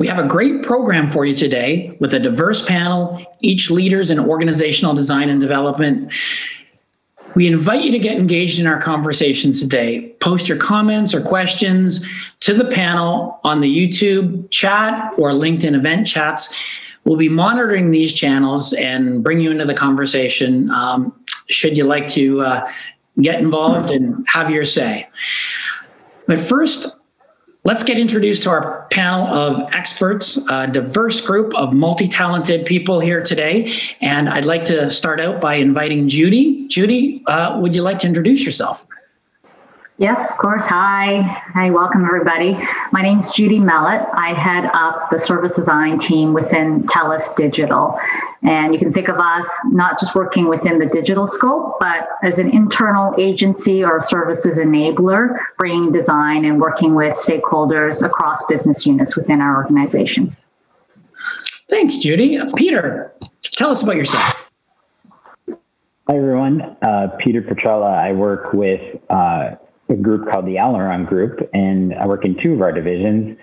We have a great program for you today with a diverse panel, each leaders in organizational design and development. We invite you to get engaged in our conversation today. Post your comments or questions to the panel on the YouTube chat or LinkedIn event chats. We'll be monitoring these channels and bring you into the conversation should you like to get involved and have your say. But first, let's get introduced to our panel of experts, a diverse group of multi-talented people here today. And I'd like to start out by inviting Judy. Judy, would you like to introduce yourself? Yes, of course. Hi, welcome everybody. My name is Judy Mellett. I head up the service design team within TELUS Digital. And you can think of us not just working within the digital scope, but as an internal agency or services enabler, bringing design and working with stakeholders across business units within our organization. Thanks, Judy. Peter, tell us about yourself. Hi, everyone. Peter Petrella. I work with a group called the Aileron Group, and I work in two of our divisions.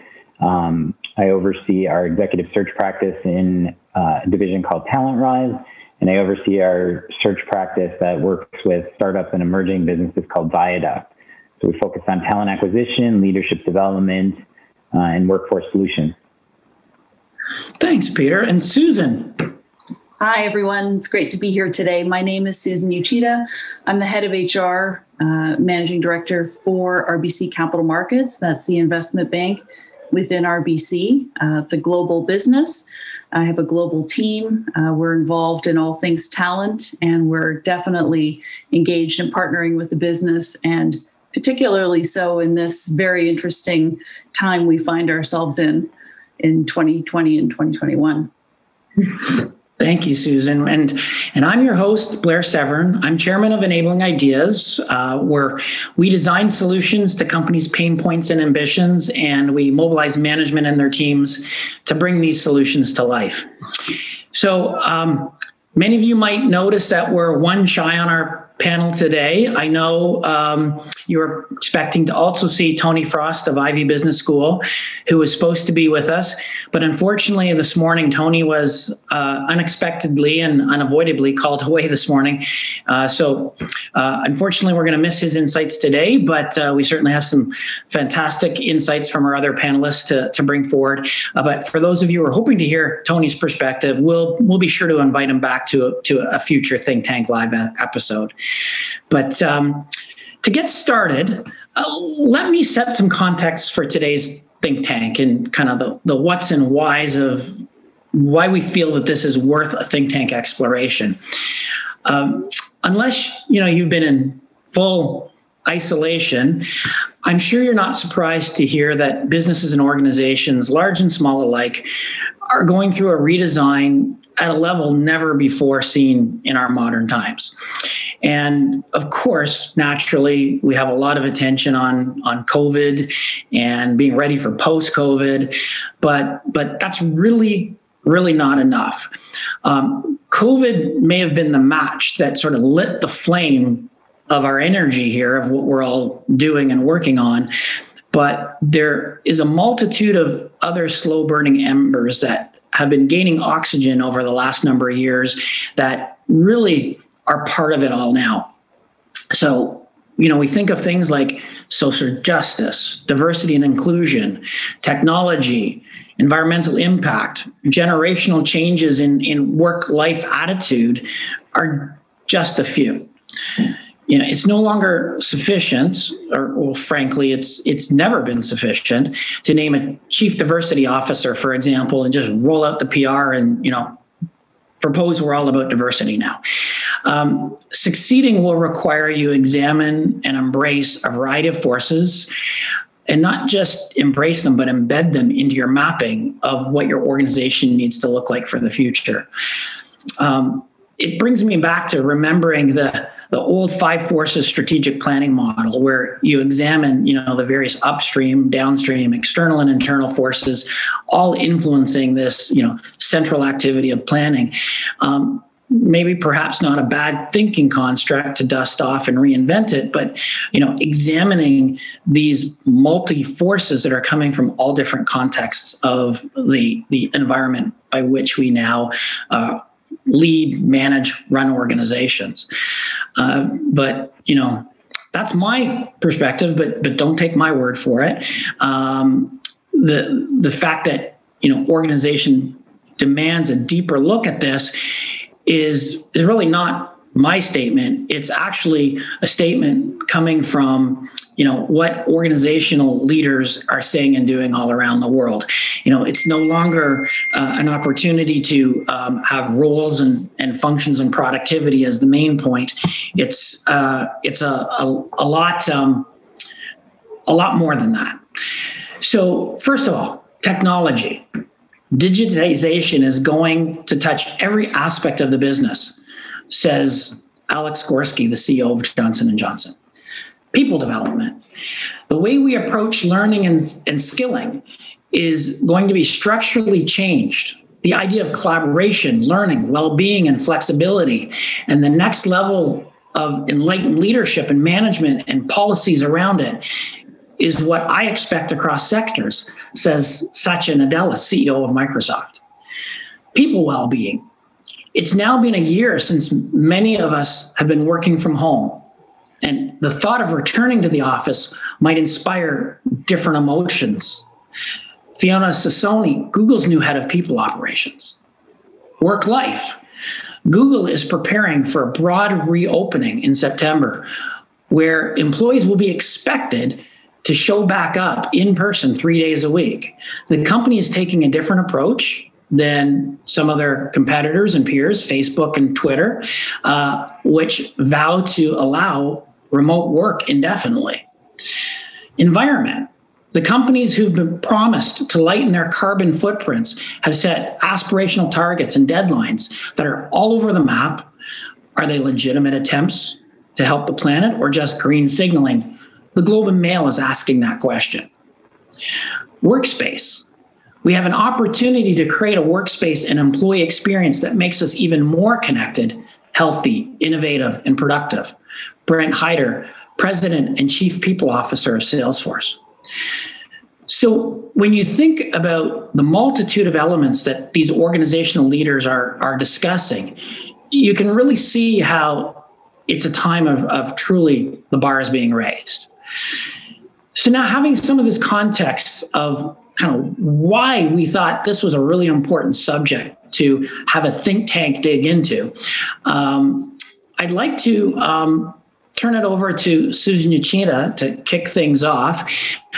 I oversee our executive search practice in a division called Talent Rise, and I oversee our search practice that works with startup and emerging businesses called Viaduct. So we focus on talent acquisition, leadership development, and workforce solutions. Thanks, Peter. And Susan. Hi, everyone. It's great to be here today. My name is Susan Uchida. I'm the head of HR, managing director for RBC Capital Markets. That's the investment bank within RBC. It's a global business. I have a global team. We're involved in all things talent, and we're definitely engaged in partnering with the business, and particularly so in this very interesting time we find ourselves in 2020 and 2021. Thank you, Susan. And I'm your host, Blair Severn. I'm chairman of Enabling Ideas, where we design solutions to companies' pain points and ambitions, and we mobilize management and their teams to bring these solutions to life. So many of you might notice that we're one shy on our panel today. I know you're expecting to also see Tony Frost of Ivey Business School, who was supposed to be with us. But unfortunately, this morning, Tony was unexpectedly and unavoidably called away this morning. So unfortunately, we're going to miss his insights today, but we certainly have some fantastic insights from our other panelists to bring forward. But for those of you who are hoping to hear Tony's perspective, we'll be sure to invite him back to a future Think Tank Live episode. But to get started, let me set some context for today's think tank and kind of the what's and whys of why we feel that this is worth a think tank exploration. Unless you've been in full isolation, I'm sure you're not surprised to hear that businesses and organizations, large and small alike, are going through a redesign at a level never before seen in our modern times. And of course, naturally, we have a lot of attention on COVID and being ready for post-COVID, but that's really not enough. COVID may have been the match that sort of lit the flame of our energy here of what we're all doing and working on. But there is a multitude of other slow-burning embers that have been gaining oxygen over the last number of years that really are part of it all now. So, we think of things like social justice, diversity and inclusion, technology, environmental impact, generational changes in work-life attitude are just a few. It's no longer sufficient, or frankly, it's never been sufficient to name a chief diversity officer, for example, and just roll out the PR and, propose we're all about diversity now. Succeeding will require you examine and embrace a variety of forces, and not just embrace them, but embed them into your mapping of what your organization needs to look like for the future. It brings me back to remembering the old 5 forces strategic planning model, where you examine, the various upstream, downstream, external and internal forces, all influencing this, central activity of planning. maybe perhaps not a bad thinking construct to dust off and reinvent it, but examining these multi forces that are coming from all different contexts of the environment by which we now lead, manage, run organizations. But that's my perspective, but don't take my word for it. The fact that organization demands a deeper look at this is really not my statement. It's actually a statement coming from what organizational leaders are saying and doing all around the world. It's no longer an opportunity to have roles and functions and productivity as the main point. It's a lot more than that. So first of all, technology. Digitization is going to touch every aspect of the business, says Alex Gorski, the CEO of Johnson & Johnson. People development. The way we approach learning and skilling is going to be structurally changed. The idea of collaboration, learning, well-being, and flexibility, and the next level of enlightened leadership and management and policies around it is what I expect across sectors, says Satya Nadella, CEO of Microsoft. People well-being. It's now been a year since many of us have been working from home, and the thought of returning to the office might inspire different emotions. Fiona Sassoni, Google's new head of people operations. Work-life. Google is preparing for a broad reopening in September, where employees will be expected to show back up in person 3 days a week. The company is taking a different approach than some of their competitors and peers, Facebook and Twitter, which vow to allow remote work indefinitely. Environment. The companies who've been promised to lighten their carbon footprints have set aspirational targets and deadlines that are all over the map. Are they legitimate attempts to help the planet or just green signaling? The Globe and Mail is asking that question. Workspace. We have an opportunity to create a workspace and employee experience that makes us even more connected, healthy, innovative, and productive. Brent Hyder, President and Chief People Officer of Salesforce. So when you think about the multitude of elements that these organizational leaders are discussing, you can really see how it's a time of truly the bar is being raised. So now having some of this context of kind of why we thought this was a really important subject to have a think tank dig into, I'd like to turn it over to Susan Uchida to kick things off.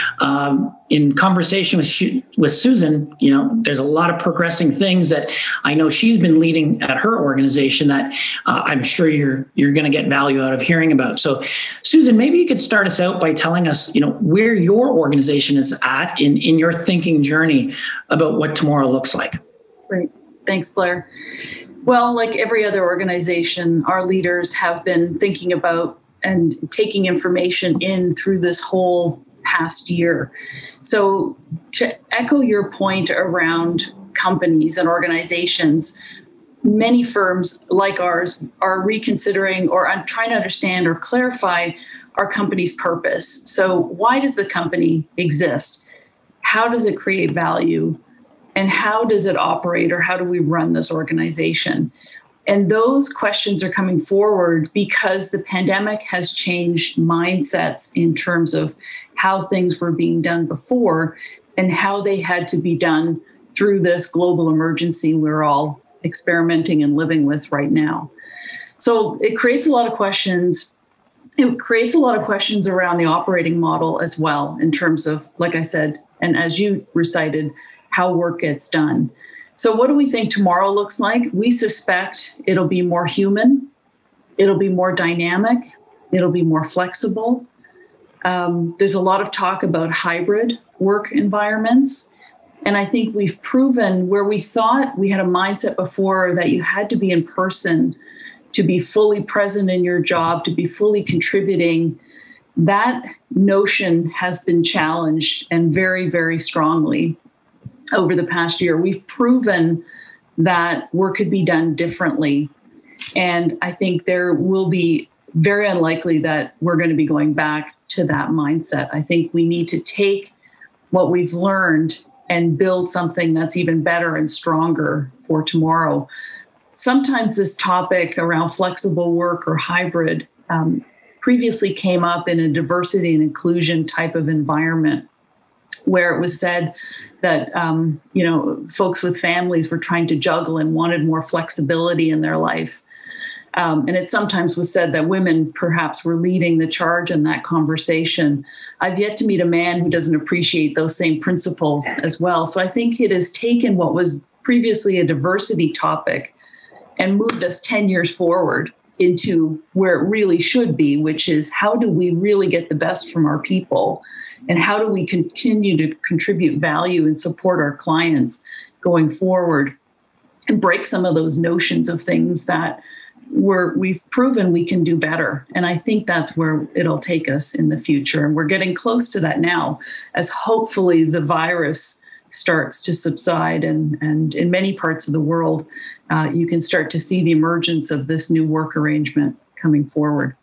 In conversation with Susan, there's a lot of progressing things that I know she's been leading at her organization that I'm sure you're going to get value out of hearing about. So, Susan, maybe you could start us out by telling us, where your organization is at in your thinking journey about what tomorrow looks like. Great. Thanks, Blair. Well, like every other organization, our leaders have been thinking about and taking information in through this whole past year. So to echo your point around companies and organizations, many firms like ours are reconsidering or trying to understand or clarify our company's purpose. So why does the company exist? How does it create value? And how does it operate, or how do we run this organization? And those questions are coming forward because the pandemic has changed mindsets in terms of how things were being done before and how they had to be done through this global emergency we're all experimenting and living with right now. So it creates a lot of questions. It creates a lot of questions around the operating model as well, in terms of, like I said, and as you recited, how work gets done. So what do we think tomorrow looks like? We suspect it'll be more human, it'll be more dynamic, it'll be more flexible. There's a lot of talk about hybrid work environments. And I think we've proven where we thought we had a mindset before that you had to be in person to be fully present in your job, to be fully contributing. That notion has been challenged, and very, very strongly over the past year. We've proven that work could be done differently. And I think there will be very unlikely that we're going to be going back to that mindset. I think we need to take what we've learned and build something that's even better and stronger for tomorrow. Sometimes this topic around flexible work or hybrid previously came up in a diversity and inclusion type of environment, where it was said that folks with families were trying to juggle and wanted more flexibility in their life. And it sometimes was said that women perhaps were leading the charge in that conversation. I've yet to meet a man who doesn't appreciate those same principles as well. So I think it has taken what was previously a diversity topic and moved us 10 years forward into where it really should be, which is how do we really get the best from our people? And how do we continue to contribute value and support our clients going forward and break some of those notions of things that we've proven we can do better. And I think that's where it'll take us in the future. And we're getting close to that now, as hopefully the virus starts to subside. And in many parts of the world, you can start to see the emergence of this new work arrangement coming forward.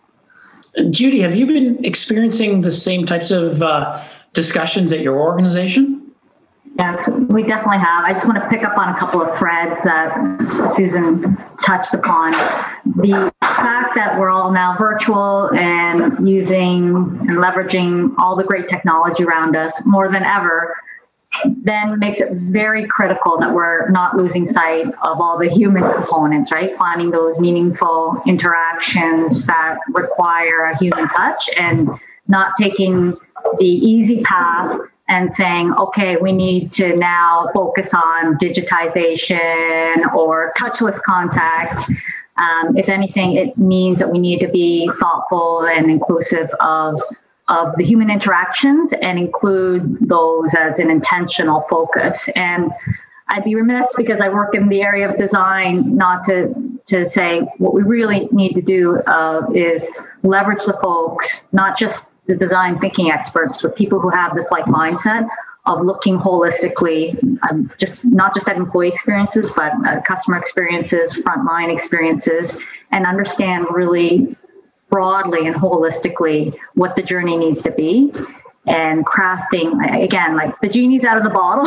Judy, have you been experiencing the same types of discussions at your organization? Yes, we definitely have. I just want to pick up on a couple of threads that Susan touched upon. The fact that we're all now virtual and using and leveraging all the great technology around us more than ever then makes it very critical that we're not losing sight of all the human components, right? Finding those meaningful interactions that require a human touch and not taking the easy path and saying, okay, we need to now focus on digitization or touchless contact. If anything, it means that we need to be thoughtful and inclusive of the human interactions and include those as an intentional focus. And I'd be remiss, because I work in the area of design, not to say what we really need to do is leverage the folks, not just the design thinking experts, but people who have this like mindset of looking holistically, not just at employee experiences, but customer experiences, frontline experiences, and understand really broadly and holistically what the journey needs to be, and crafting, again, like the genie's out of the bottle.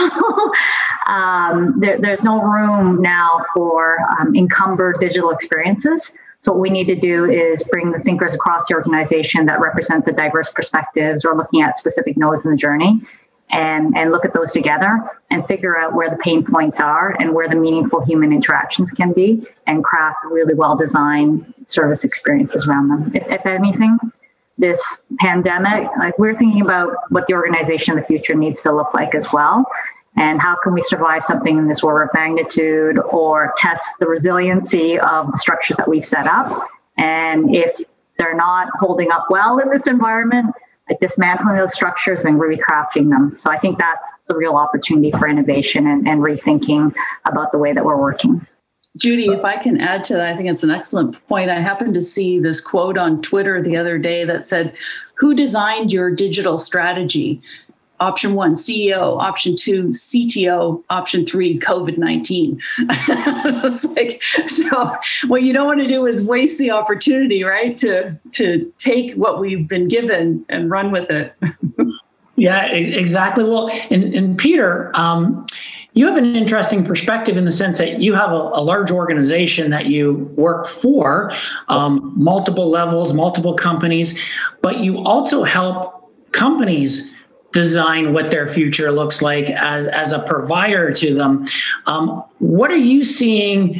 There's no room now for encumbered digital experiences. So what we need to do is bring the thinkers across the organization that represent the diverse perspectives or looking at specific nodes in the journey, and look at those together and figure out where the pain points are and where the meaningful human interactions can be, and craft really well-designed service experiences around them. If anything, this pandemic, like, we're thinking about what the organization in the future needs to look like as well. And how can we survive something in this order of magnitude, or test the resiliency of the structures that we've set up? And if they're not holding up well in this environment, like dismantling those structures and recrafting them. So I think that's the real opportunity for innovation and rethinking about the way that we're working. Judy, if I can add to that, I think it's an excellent point. I happened to see this quote on Twitter the other day that said, "Who designed your digital strategy? Option 1, CEO. Option 2, CTO. Option 3, COVID-19. It's like, so what you don't want to do is waste the opportunity, right? To take what we've been given and run with it. Yeah, exactly. Well, and Peter, you have an interesting perspective in the sense that you have a large organization that you work for, multiple levels, multiple companies, but you also help companies design what their future looks like as a provider to them. What are you seeing,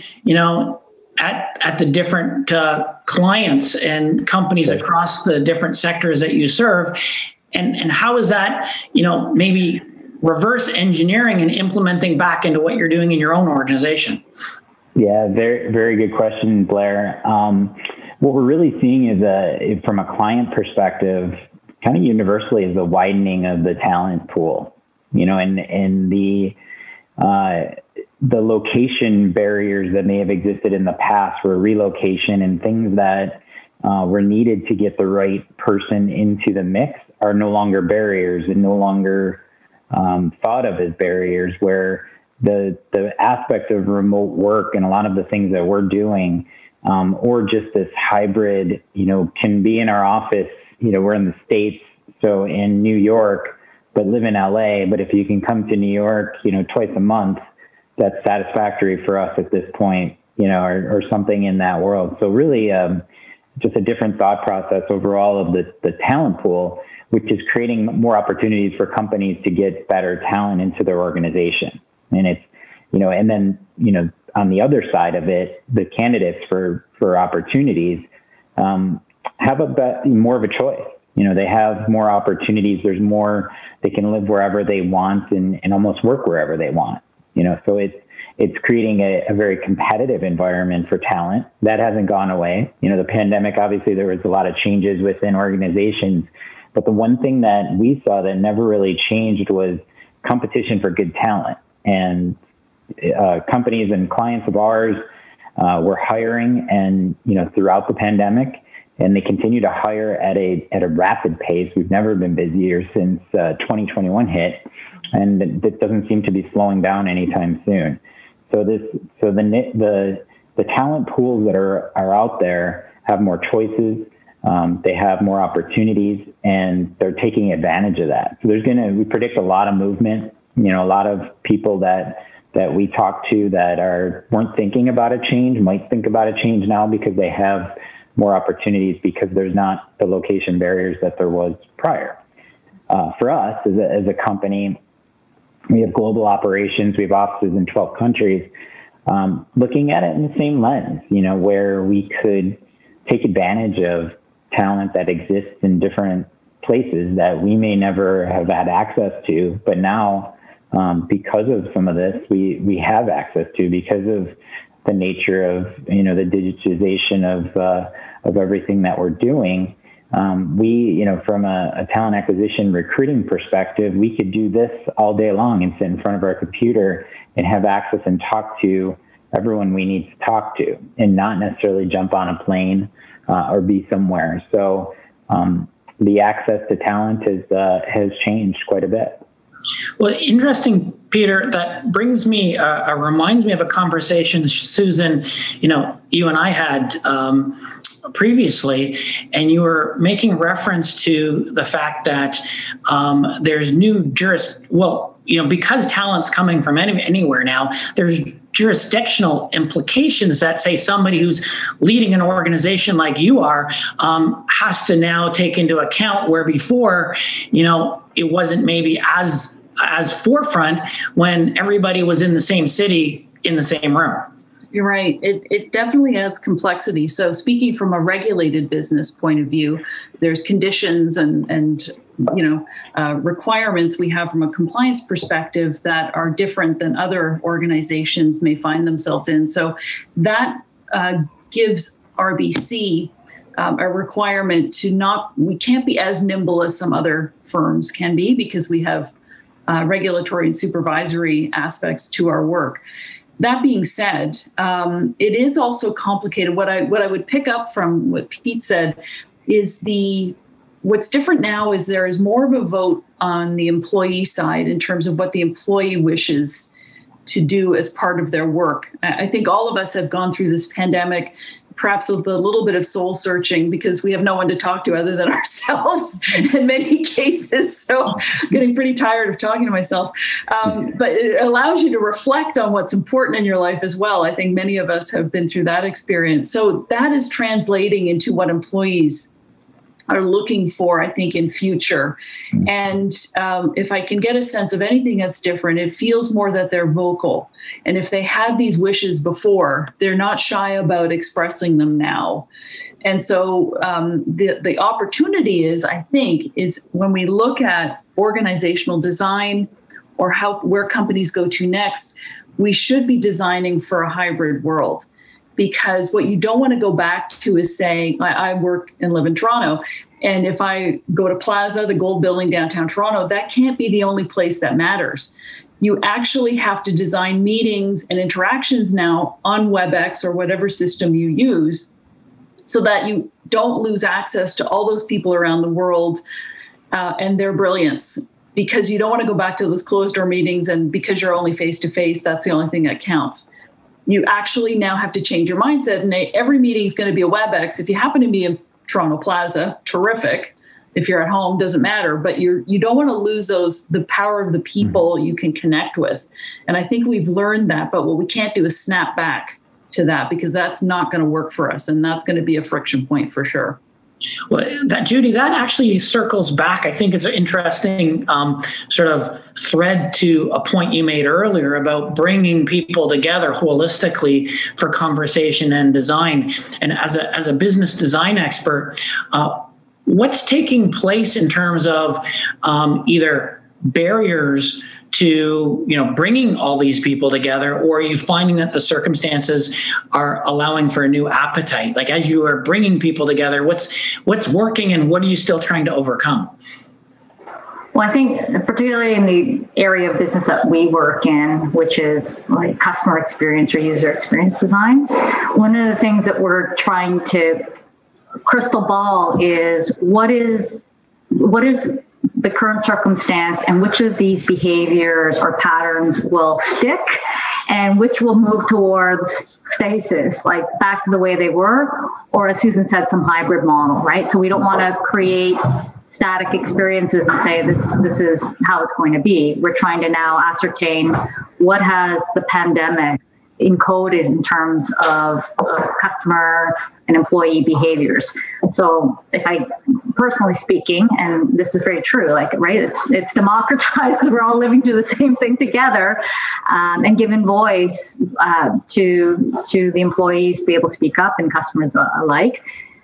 at the different clients and companies across the different sectors that you serve? And how is that, maybe reverse engineering and implementing back into what you're doing in your own organization? Yeah, very, very good question, Blair. What we're really seeing is from a client perspective, kind of universally, is the widening of the talent pool, and the location barriers that may have existed in the past, where relocation and things that were needed to get the right person into the mix are no longer barriers, and no longer thought of as barriers, where the aspect of remote work and a lot of the things that we're doing or just this hybrid, can be in our office, we're in the States, so in New York, but live in LA. But if you can come to New York, twice a month, that's satisfactory for us at this point, or something in that world. So really, just a different thought process overall of the talent pool, which is creating more opportunities for companies to get better talent into their organization. And it's, and then, on the other side of it, the candidates for opportunities have more of a choice. They have more opportunities. There's more, they can live wherever they want and almost work wherever they want. So it's creating a very competitive environment for talent. That hasn't gone away. The pandemic, obviously there was a lot of changes within organizations, but the one thing that we saw that never really changed was competition for good talent. And companies and clients of ours were hiring and, throughout the pandemic, and they continue to hire at a rapid pace. We've never been busier since 2021 hit, and it doesn't seem to be slowing down anytime soon. So the talent pools that are out there have more choices. They have more opportunities, and they're taking advantage of that. So we predict a lot of movement. A lot of people that we talk to that weren't thinking about a change might think about a change now because they have more opportunities, because there's not the location barriers that there was prior. For us as a company, we have global operations. We have offices in 12 countries. Looking at it in the same lens, where we could take advantage of talent that exists in different places that we may never have had access to, but now, because of some of this, we have access to, because of the nature of, the digitization of everything that we're doing. We, from a talent acquisition recruiting perspective, we could do this all day long and sit in front of our computer and have access and talk to everyone we need to talk to, and not necessarily jump on a plane or be somewhere. So the access to talent has changed quite a bit. Well, interesting, Peter. That brings me, reminds me of a conversation, Susan, you and I had previously, and you were making reference to the fact that there's new because talent's coming from anywhere now, there's jurisdictional implications that say somebody who's leading an organization like you are has to now take into account, where before, it wasn't maybe as forefront when everybody was in the same city, in the same room. You're right. It definitely adds complexity. So speaking from a regulated business point of view, there's conditions and requirements we have from a compliance perspective that are different than other organizations may find themselves in. So that gives RBC a requirement we can't be as nimble as some other firms can be, because we have regulatory and supervisory aspects to our work. That being said, it is also complicated. What I would pick up from what Pete said is what's different now is there is more of a vote on the employee side in terms of what the employee wishes to do as part of their work. I think all of us have gone through this pandemic, perhaps with a little bit of soul searching, because we have no one to talk to other than ourselves in many cases. So getting pretty tired of talking to myself. But it allows you to reflect on what's important in your life as well. I think many of us have been through that experience. So that is translating into what employees are looking for, I think, in future. And if I can get a sense of anything that's different, it feels more that they're vocal. And if they had these wishes before, they're not shy about expressing them now. And so the opportunity is, I think, is when we look at organizational design or where companies go to next, we should be designing for a hybrid world. Because what you don't want to go back to is saying, I work and live in Toronto, and if I go to Plaza, the Gold Building downtown Toronto, that can't be the only place that matters. You actually have to design meetings and interactions now on WebEx or whatever system you use, so that you don't lose access to all those people around the world and their brilliance. Because you don't want to go back to those closed door meetings, and because you're only face to face, that's the only thing that counts. You actually now have to change your mindset, and every meeting is going to be a WebEx. If you happen to be in Toronto Plaza, terrific. If you're at home, doesn't matter, but you don't want to lose the power of the people you can connect with. And I think we've learned that, but what we can't do is snap back to that, because that's not going to work for us. And that's going to be a friction point for sure. Well, Judy, that actually circles back. I think it's an interesting sort of thread to a point you made earlier about bringing people together holistically for conversation and design. And as a business design expert, what's taking place in terms of either barriers to bringing all these people together, or are you finding that the circumstances are allowing for a new appetite? Like, as you are bringing people together, what's working and what are you still trying to overcome? Well, I think particularly in the area of business that we work in, which is like customer experience or user experience design, one of the things that we're trying to crystal ball is what is the current circumstance, and which of these behaviors or patterns will stick and which will move towards stasis, like back to the way they were, or as Susan said, some hybrid model, right? So we don't want to create static experiences and say this is how it's going to be. We're trying to now ascertain what has the pandemic encoded in terms of customer and employee behaviors. So if I, personally speaking, and this is very true, like, right, it's democratized because we're all living through the same thing together, and given voice to the employees to be able to speak up and customers alike.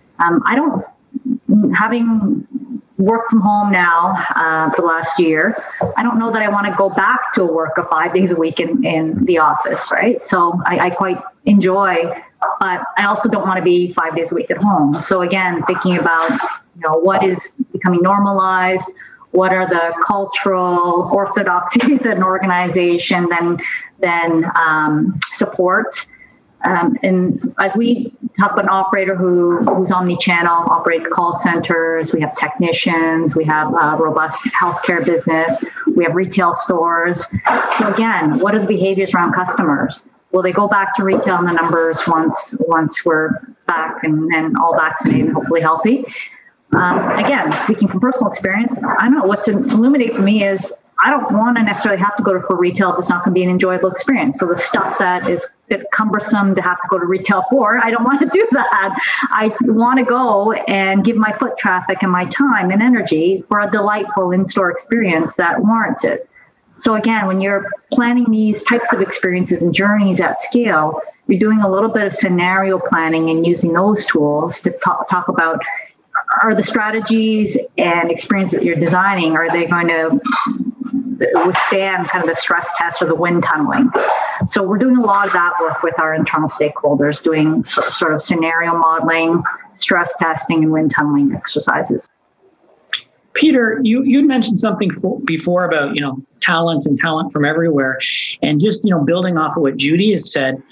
Having worked from home now for the last year, I don't know that I want to go back to work 5 days a week in the office, right? So I quite enjoy, but I also don't want to be 5 days a week at home. So again, thinking about what is becoming normalized, what are the cultural orthodoxies that an organization then supports. And as we talk about an operator who's omni-channel, operates call centers, we have technicians, we have a robust healthcare business, we have retail stores. So again, what are the behaviors around customers? Will they go back to retail in the numbers once we're back and all vaccinated and hopefully healthy? Again, speaking from personal experience, I don't know, what's illuminating for me is I don't want to necessarily have to go to retail if it's not going to be an enjoyable experience. So the stuff that is a bit cumbersome to have to go to retail for, I don't want to do that. I want to go and give my foot traffic and my time and energy for a delightful in-store experience that warrants it. So again, when you're planning these types of experiences and journeys at scale, you're doing a little bit of scenario planning and using those tools to talk about, are the strategies and experiences that you're designing, are they going to withstand kind of the stress test or the wind tunneling? So we're doing a lot of that work with our internal stakeholders, doing sort of scenario modeling, stress testing, and wind tunneling exercises. Peter, you mentioned something before about talent and talent from everywhere, and just building off of what Judy has said,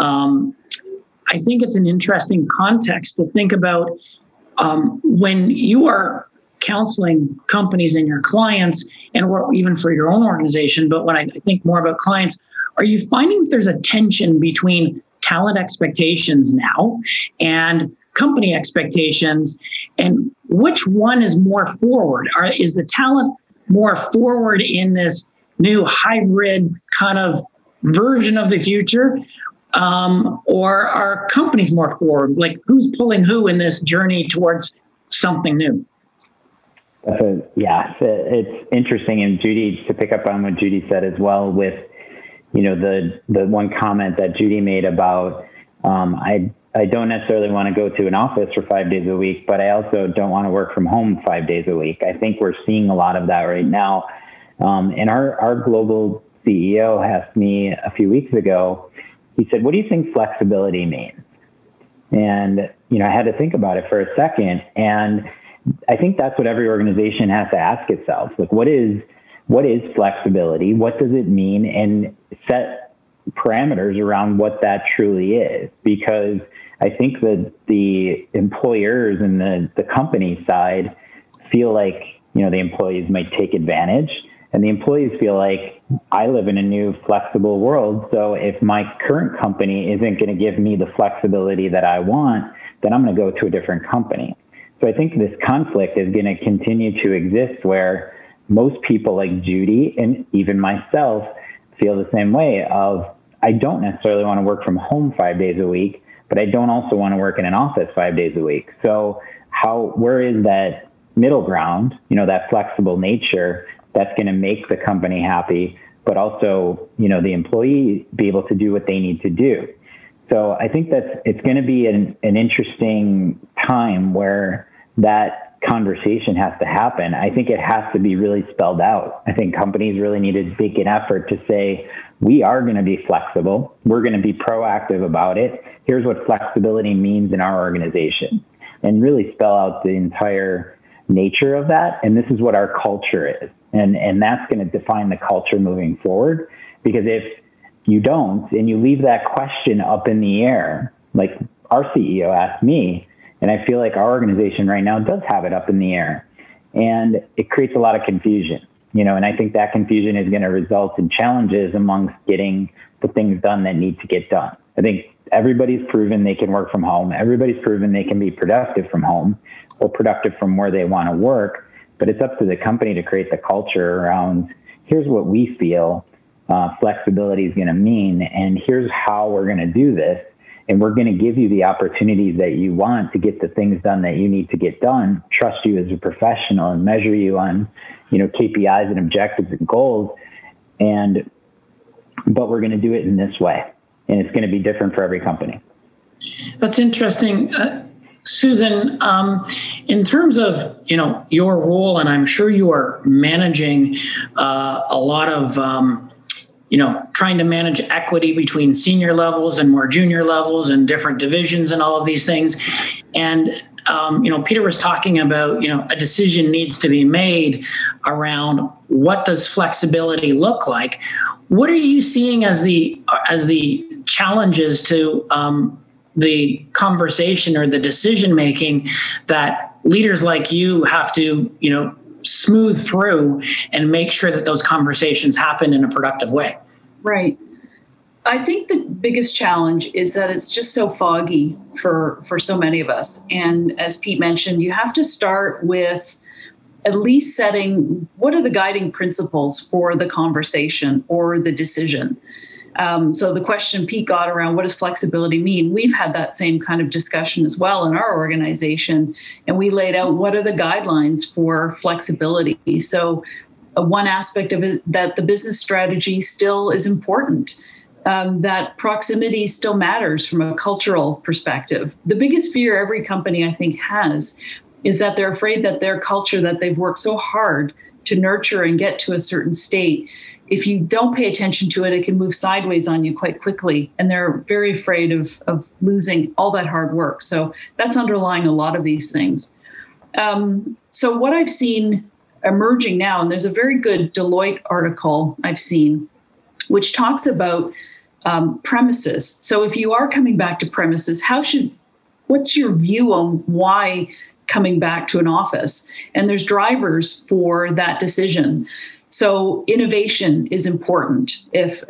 I think it's an interesting context to think about when you are counseling companies and your clients, and even for your own organization. But when I think more about clients, are you finding that there's a tension between talent expectations now and company expectations, and which one is more forward? Is the talent more forward in this new hybrid kind of version of the future? Or are companies more forward? Like, who's pulling who in this journey towards something new? It's interesting. And Judy, to pick up on what Judy said as well, with the one comment that Judy made about I don't necessarily want to go to an office for 5 days a week, but I also don't want to work from home 5 days a week. I think we're seeing a lot of that right now. And our global CEO asked me a few weeks ago, he said, "What do you think flexibility means?" And, I had to think about it for a second. And I think that's what every organization has to ask itself. Like, what is flexibility? What does it mean? And set parameters around what that truly is. Because I think that the employers and the company side feel like, the employees might take advantage And the employees feel like, I live in a new flexible world. So if my current company isn't going to give me the flexibility that I want, then I'm going to go to a different company. So I think this conflict is going to continue to exist where most people like Judy and even myself feel the same way of, I don't necessarily want to work from home 5 days a week, but I don't also want to work in an office 5 days a week. So where is that middle ground, that flexible nature that's going to make the company happy, but also, the employee be able to do what they need to do. So I think it's going to be an interesting time where that conversation has to happen. I think it has to be really spelled out. I think companies really need to make an effort to say, we are going to be flexible. We're going to be proactive about it. Here's what flexibility means in our organization, and really spell out the entire nature of that. And this is what our culture is. And that's going to define the culture moving forward. Because if you don't, and you leave that question up in the air, like our CEO asked me, and I feel like our organization right now does have it up in the air, and it creates a lot of confusion, and I think that confusion is going to result in challenges amongst getting the things done that need to get done. I think everybody's proven they can work from home. Everybody's proven they can be productive from home or productive from where they want to work, but it's up to the company to create the culture around, here's what we feel flexibility is going to mean, and here's how we're going to do this. And we're going to give you the opportunities that you want to get the things done that you need to get done, trust you as a professional, and measure you on, KPIs and objectives and goals. But we're going to do it in this way. And it's going to be different for every company. That's interesting. Susan, in terms of, your role, and I'm sure you are managing a lot of, trying to manage equity between senior levels and more junior levels and different divisions and all of these things. And, Peter was talking about, a decision needs to be made around what does flexibility look like. What are you seeing as the challenges to the conversation or the decision making that leaders like you have to, smooth through and make sure that those conversations happen in a productive way? Right. I think the biggest challenge is that it's just so foggy for so many of us. And as Pete mentioned, you have to start with at least setting what are the guiding principles for the conversation or the decision. So the question Pete got around, what does flexibility mean? We've had that same kind of discussion as well in our organization. And we laid out what are the guidelines for flexibility. So one aspect of it, that the business strategy still is important, that proximity still matters from a cultural perspective. The biggest fear every company, I think, has is that they're afraid that their culture that they've worked so hard to nurture and get to a certain state, if you don't pay attention to it, it can move sideways on you quite quickly. And they're very afraid of losing all that hard work. So that's underlying a lot of these things. So what I've seen emerging now, and there's a very good Deloitte article I've seen, which talks about premises. So if you are coming back to premises, what's your view on why coming back to an office? And there's drivers for that decision. So innovation is important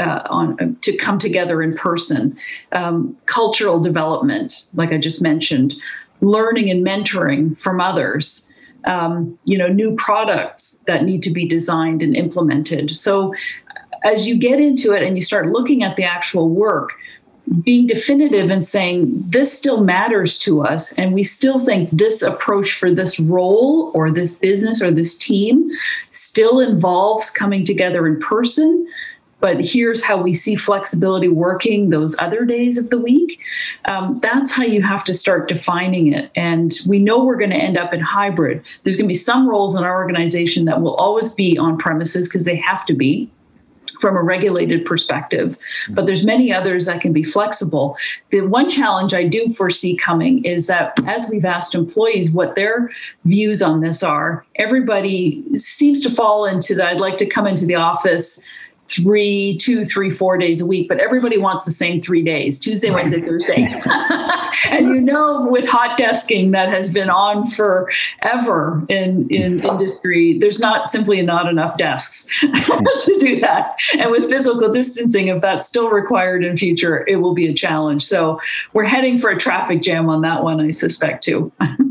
to come together in person. Cultural development, like I just mentioned, learning and mentoring from others, new products that need to be designed and implemented. So as you get into it and you start looking at the actual work, being definitive and saying this still matters to us, and we still think this approach for this role or this business or this team still involves coming together in person, but here's how we see flexibility working those other days of the week. That's how you have to start defining it. And we know we're going to end up in hybrid. There's going to be some roles in our organization that will always be on premises because they have to be from a regulated perspective, but there's many others that can be flexible. The one challenge I do foresee coming is that as we've asked employees what their views on this are, everybody seems to fall into that I'd like to come into the office 2, 3, 4 days a week, but everybody wants the same 3 days, Tuesday, Wednesday, Thursday. And with hot desking that has been on forever in industry, there's not enough desks to do that. And with physical distancing, if that's still required in future, it will be a challenge. So we're heading for a traffic jam on that one, I suspect, too.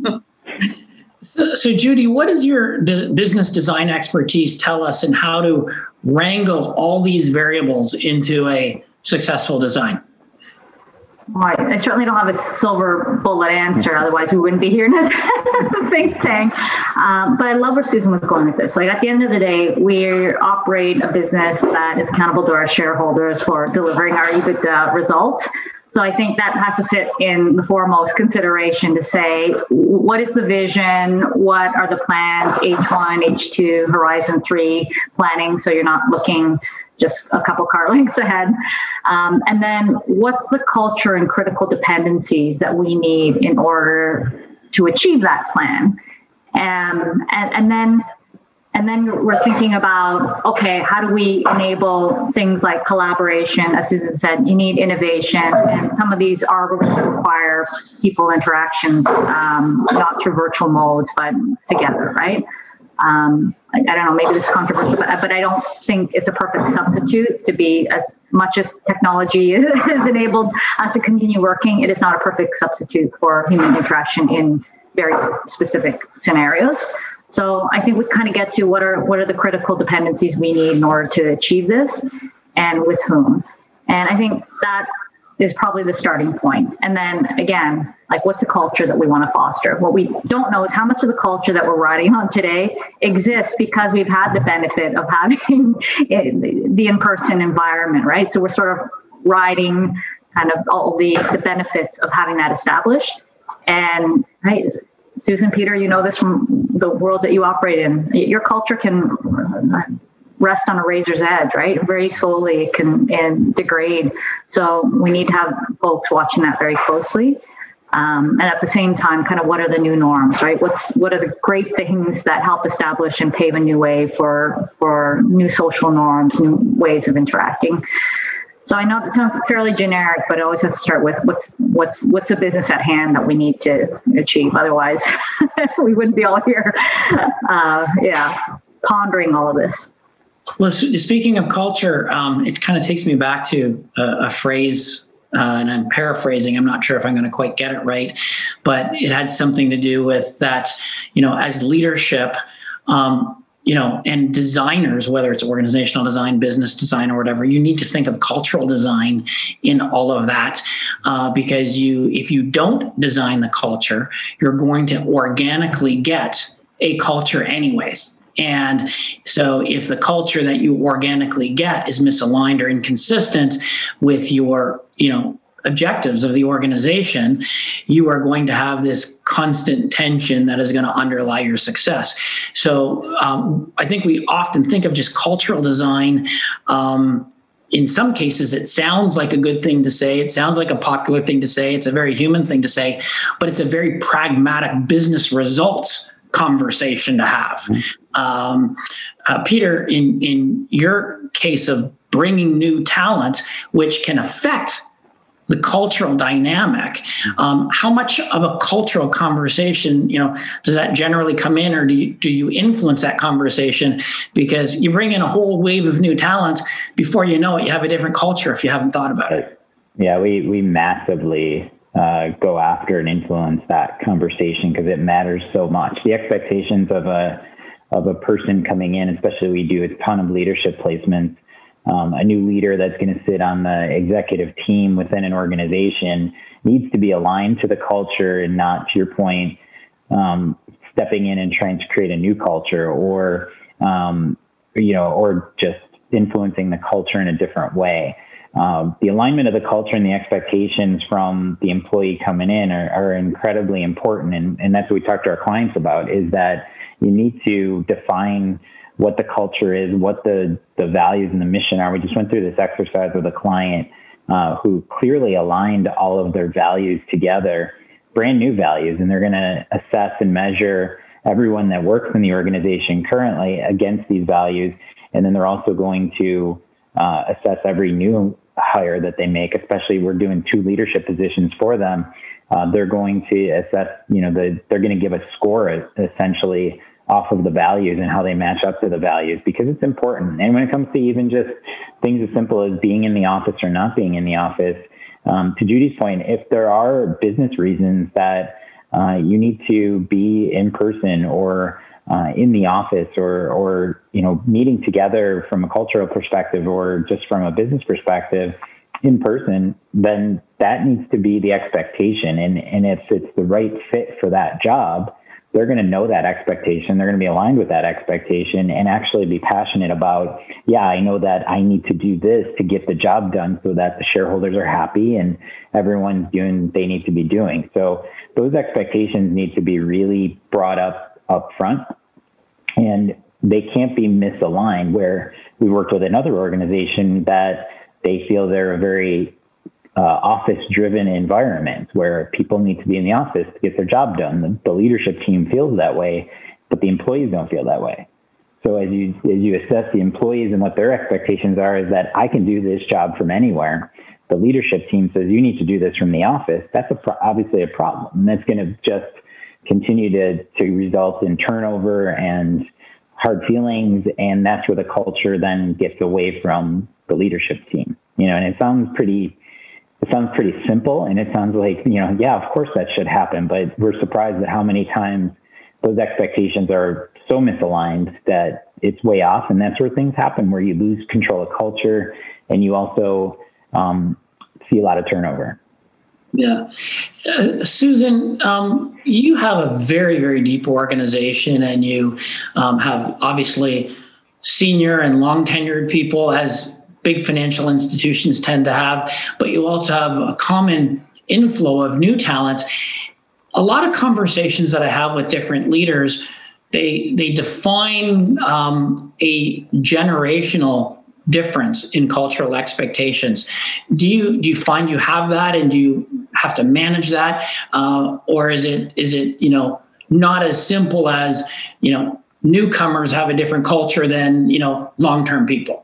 So Judy, what does your business design expertise tell us in how to wrangle all these variables into a successful design? Right. I certainly don't have a silver bullet answer. Otherwise, we wouldn't be here in a think tank. But I love where Susan was going with this. Like, at the end of the day, we operate a business that is accountable to our shareholders for delivering our EBITDA results. So I think that has to sit in the foremost consideration to say, what is the vision? What are the plans? H1, H2, Horizon 3 planning. So you're not looking just a couple car lengths ahead. And then what's the culture and critical dependencies that we need in order to achieve that plan? And then we're thinking about, okay, how do we enable things like collaboration? As Susan said, you need innovation, and some of these are going to require people interactions, not through virtual modes, but together, right? I don't know, maybe this is controversial, but I don't think it's a perfect substitute to be, as much as technology has enabled us to continue working, it is not a perfect substitute for human interaction in very specific scenarios. So I think we kind of get to what are the critical dependencies we need in order to achieve this, and with whom. And I think that is probably the starting point. And then again, like, what's the culture that we want to foster? What we don't know is how much of the culture that we're riding on today exists because we've had the benefit of having the in-person environment, right? So we're sort of riding kind of all the benefits of having that established. And right, Susan, Peter, you know this from the world that you operate in. Your culture can rest on a razor's edge, right? Very slowly it can degrade. So we need to have folks watching that very closely. And at the same time, kind of what are the new norms, right? What are the great things that help establish and pave a new way for new social norms, new ways of interacting? So I know that sounds fairly generic, but it always has to start with what's the business at hand that we need to achieve. Otherwise, we wouldn't be all here, pondering all of this. Well, speaking of culture, it kind of takes me back to a phrase, and I'm paraphrasing. I'm not sure if I'm going to quite get it right, but it had something to do with that, as leadership, and designers, whether it's organizational design, business design, or whatever, you need to think of cultural design in all of that, because if you don't design the culture, you're going to organically get a culture anyways. And so if the culture that you organically get is misaligned or inconsistent with your, objectives of the organization, you are going to have this constant tension that is going to underlie your success. So I think we often think of just cultural design. In some cases, it sounds like a good thing to say. It sounds like a popular thing to say. It's a very human thing to say, but it's a very pragmatic business results conversation to have. Peter, in your case of bringing new talent, which can affect the cultural dynamic, how much of a cultural conversation, does that generally come in, or do you influence that conversation? Because you bring in a whole wave of new talent, before you know it, you have a different culture if you haven't thought about it. Yeah, we massively go after and influence that conversation because it matters so much. The expectations of a person coming in, especially we do a ton of leadership placements. A new leader that's going to sit on the executive team within an organization needs to be aligned to the culture and not, to your point, stepping in and trying to create a new culture or just influencing the culture in a different way. The alignment of the culture and the expectations from the employee coming in are incredibly important. And that's what we talk to our clients about, is that you need to define what the culture is, what the values and the mission are. We just went through this exercise with a client who clearly aligned all of their values together, brand new values, and they're going to assess and measure everyone that works in the organization currently against these values. And then they're also going to assess every new hire that they make, especially we're doing 2 leadership positions for them. They're going to assess, they're going to give a score essentially off of the values and how they match up to the values, because it's important. And when it comes to even just things as simple as being in the office or not being in the office, to Judy's point, if there are business reasons that you need to be in person or in the office or meeting together from a cultural perspective or just from a business perspective in person, then that needs to be the expectation. And if it's the right fit for that job, they're going to know that expectation. They're going to be aligned with that expectation and actually be passionate about, I know that I need to do this to get the job done so that the shareholders are happy and everyone's doing what they need to be doing. So those expectations need to be really brought up front, and they can't be misaligned. Where we worked with another organization that they feel they're a very office-driven environment where people need to be in the office to get their job done. The leadership team feels that way, but the employees don't feel that way. So as you assess the employees and what their expectations are, is that I can do this job from anywhere. The leadership team says you need to do this from the office. That's obviously a problem. And that's going to just continue to result in turnover and hard feelings. And that's where the culture then gets away from the leadership team. And it sounds pretty simple, and it sounds like, of course that should happen, but we're surprised at how many times those expectations are so misaligned that it's way off. And that's where things happen, where you lose control of culture and you also see a lot of turnover. Yeah. Susan, you have a very, very deep organization, and you have obviously senior and long tenured people, as big financial institutions tend to have, but you also have a common inflow of new talent. A lot of conversations that I have with different leaders, they define a generational difference in cultural expectations. Do you find you have that, and do you have to manage that, or is it not as simple as newcomers have a different culture than long-term people?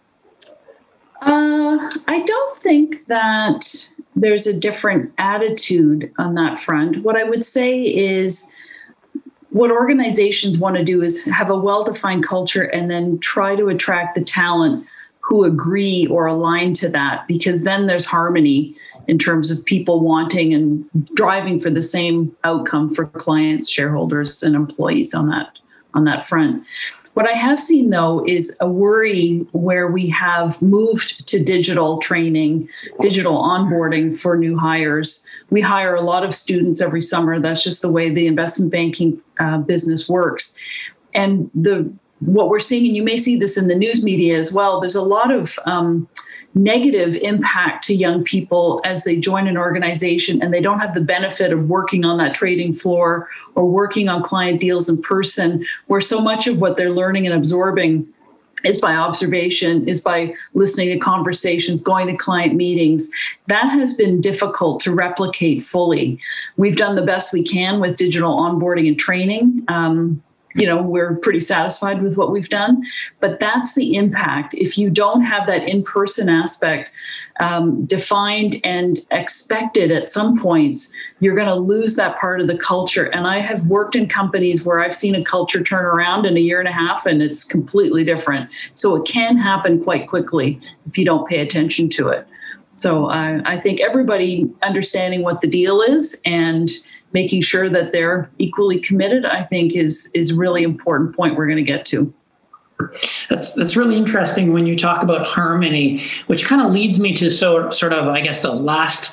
I don't think that there's a different attitude on that front. What I would say is what organizations want to do is have a well-defined culture and then try to attract the talent who agree or align to that, because then there's harmony in terms of people wanting and driving for the same outcome for clients, shareholders, and employees on that front. What I have seen, though, is a worry where we have moved to digital training, digital onboarding for new hires. We hire a lot of students every summer. That's just the way the investment banking business works. And what we're seeing, and you may see this in the news media as well, there's a lot of negative impact to young people as they join an organization and they don't have the benefit of working on that trading floor or working on client deals in person, where so much of what they're learning and absorbing is by observation, is by listening to conversations, going to client meetings. That has been difficult to replicate fully. We've done the best we can with digital onboarding and training. We're pretty satisfied with what we've done, but that's the impact. If you don't have that in-person aspect defined and expected at some points, you're going to lose that part of the culture. And I have worked in companies where I've seen a culture turn around in a year and a half, and it's completely different. So it can happen quite quickly if you don't pay attention to it. So I think everybody understanding what the deal is and making sure that they're equally committed, I think is really important point we're going to get to. That's really interesting when you talk about harmony, which kind of leads me to sort of, I guess, the last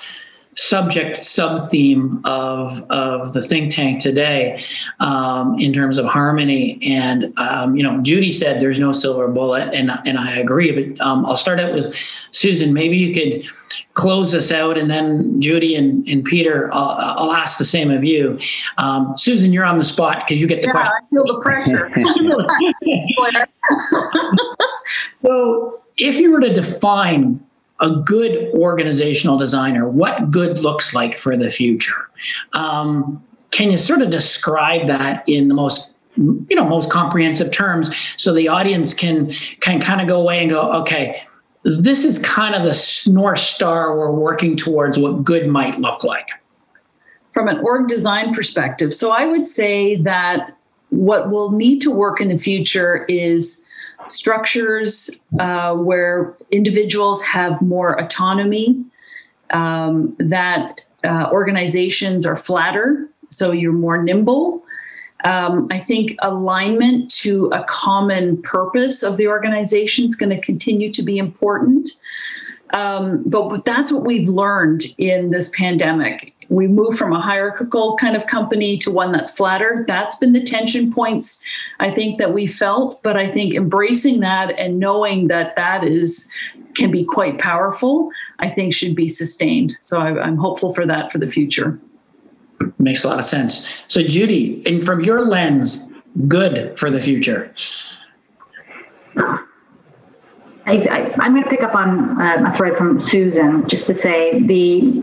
sub-theme of the think tank today, in terms of harmony. And Judy said there's no silver bullet, and I agree. But I'll start out with Susan. Maybe you could close us out, and then Judy and Peter, I'll ask the same of you. Susan, you're on the spot because you get the question. I feel the pressure. So if you were to define a good organizational designer, what good looks like for the future, can you sort of describe that in the most comprehensive terms so the audience can kind of go away and go, okay, this is kind of the North Star we're working towards what good might look like? From an org design perspective, so I would say that what will need to work in the future is structures where individuals have more autonomy, that organizations are flatter, so you're more nimble. I think alignment to a common purpose of the organization is going to continue to be important. But that's what we've learned in this pandemic. We moved from a hierarchical kind of company to one that's flatter. That's been the tension points, I think, that we felt. But I think embracing that and knowing that can be quite powerful, I think should be sustained. So I'm hopeful for that for the future. Makes a lot of sense. So Judy, and from your lens, good for the future. I'm going to pick up on a thread from Susan just to say the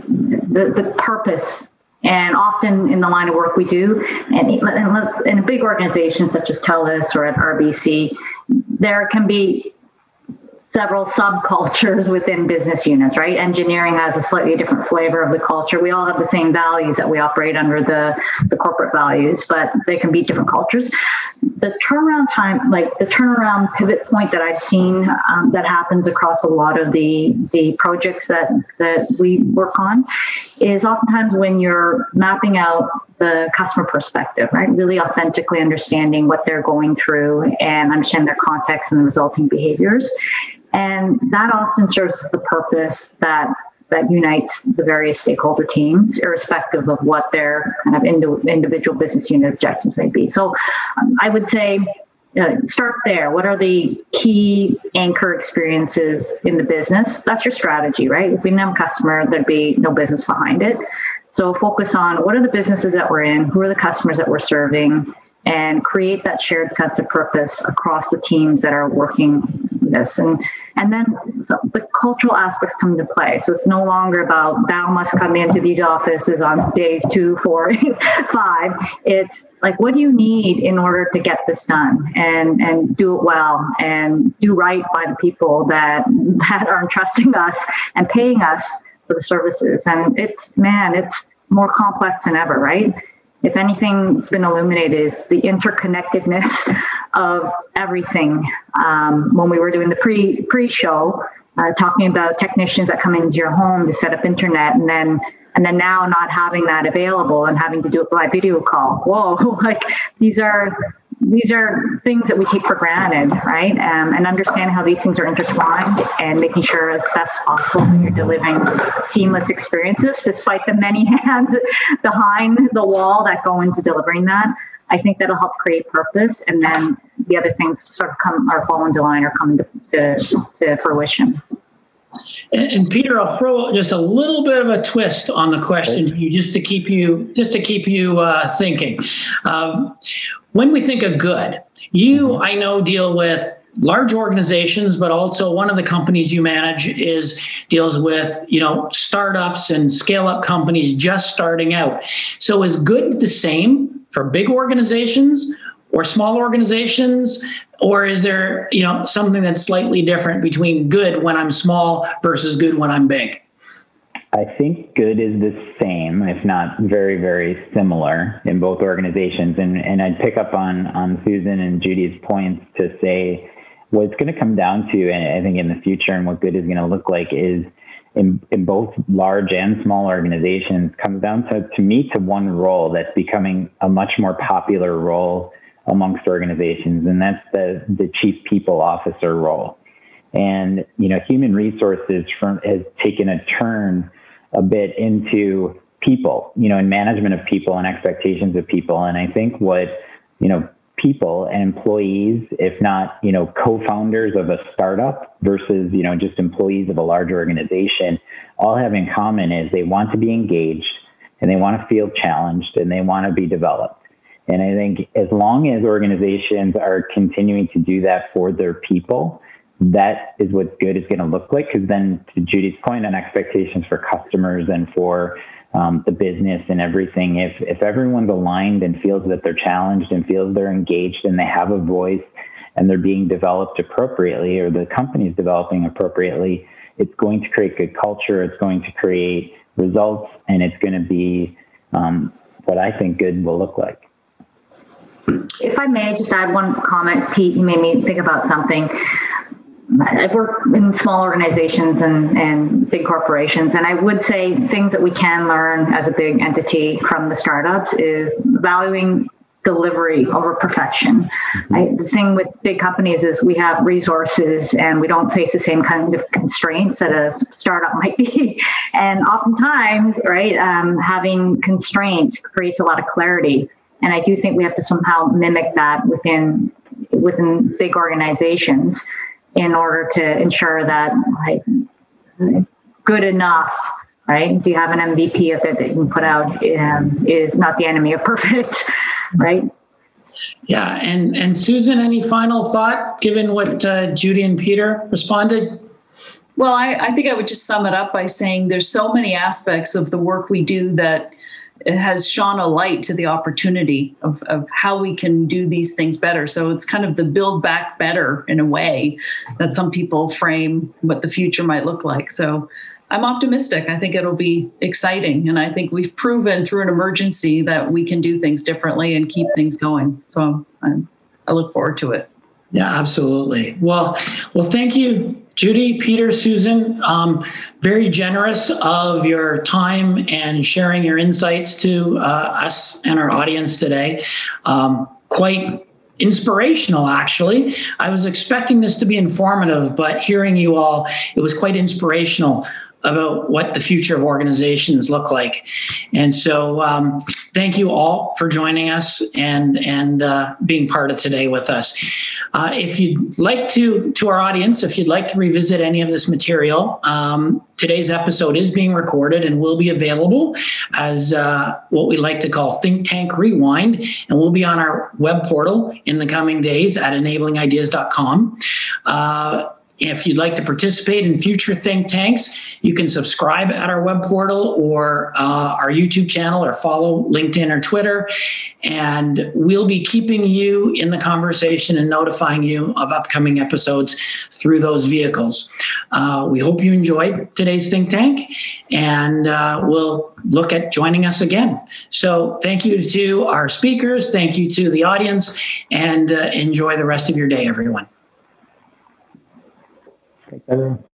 purpose, and often in the line of work we do, and in a big organization such as TELUS or at RBC, there can be several subcultures within business units, right? Engineering has a slightly different flavor of the culture. We all have the same values that we operate under the corporate values, but they can be different cultures. The turnaround time, like the turnaround pivot point that I've seen that happens across a lot of the projects that we work on is oftentimes when you're mapping out the customer perspective, right? Really authentically understanding what they're going through and understand their context and the resulting behaviors. And that often serves the purpose that unites the various stakeholder teams, irrespective of what their kind of individual business unit objectives may be. So I would say start there. What are the key anchor experiences in the business? That's your strategy, right? If we didn't have a customer, there'd be no business behind it. So focus on what are the businesses that we're in, who are the customers that we're serving, and create that shared sense of purpose across the teams that are working this. And then the cultural aspects come into play. So it's no longer about thou must come into these offices on days 2, 4, 5. It's like, what do you need in order to get this done and do it well and do right by the people that are entrusting us and paying us for the services. And it's more complex than ever, right? If anything that's been illuminated is the interconnectedness of everything. When we were doing the pre-show, talking about technicians that come into your home to set up internet, and then now not having that available and having to do it by video call. Whoa, like these are things that we take for granted, right? And understanding how these things are intertwined and making sure as best possible when you're delivering seamless experiences, despite the many hands behind the wall that go into delivering that. I think that'll help create purpose, and then the other things sort of fall into line or come to fruition. And Peter, I'll throw just a little bit of a twist on the question to you, just to keep you thinking. When we think of good, I know, deal with large organizations, but also one of the companies you manage deals with, startups and scale up companies just starting out. So is good the same for big organizations or small organizations? Or is there, something that's slightly different between good when I'm small versus good when I'm big? I think good is the same, if not very, very similar in both organizations. And I'd pick up on Susan and Judy's points to say what it's going to come down to, and I think in the future and what good is going to look like is in both large and small organizations comes down to one role that's becoming a much more popular role amongst organizations, and that's the chief people officer role. And, human resources has taken a turn a bit into people, and management of people and expectations of people. And I think what, people and employees, if not, co-founders of a startup versus, just employees of a large organization, all have in common is they want to be engaged and they want to feel challenged and they want to be developed. And I think as long as organizations are continuing to do that for their people, that is what good is going to look like. Because then, to Judy's point on expectations for customers and for the business and everything, if everyone's aligned and feels that they're challenged and feels they're engaged and they have a voice and they're being developed appropriately, or the company is developing appropriately, it's going to create good culture, it's going to create results, and it's going to be what I think good will look like. If I may just add one comment, Pete, you made me think about something. I've worked in small organizations and big corporations, and I would say things that we can learn as a big entity from the startups is valuing delivery over perfection. The thing with big companies is we have resources and we don't face the same kind of constraints that a startup might be. And oftentimes, right, having constraints creates a lot of clarity. And I do think we have to somehow mimic that within big organizations in order to ensure that, like, good enough, right? Do you have an MVP of it that you can put out is not the enemy of perfect, right? Yeah, and Susan, any final thought given what Judy and Peter responded? Well, I think I would just sum it up by saying there's so many aspects of the work we do that it has shone a light to the opportunity of how we can do these things better. So it's kind of the build back better in a way that some people frame what the future might look like. So I'm optimistic. I think it'll be exciting. And I think we've proven through an emergency that we can do things differently and keep things going. So I look forward to it. Yeah, absolutely. Well, thank you, Judy, Peter, Susan. Very generous of your time and sharing your insights to us and our audience today. Quite inspirational, actually. I was expecting this to be informative, but hearing you all, it was quite inspirational about what the future of organizations look like. And so thank you all for joining us and being part of today with us. If you'd like to our audience, if you'd like to revisit any of this material, today's episode is being recorded and will be available as what we like to call Think Tank Rewind, and will be on our web portal in the coming days at enablingIdeas.com. If you'd like to participate in future think tanks, you can subscribe at our web portal or our YouTube channel, or follow LinkedIn or Twitter. And we'll be keeping you in the conversation and notifying you of upcoming episodes through those vehicles. We hope you enjoyed today's think tank, and we'll look at joining us again. So thank you to our speakers. Thank you to the audience, and enjoy the rest of your day, everyone. Thanks, everyone.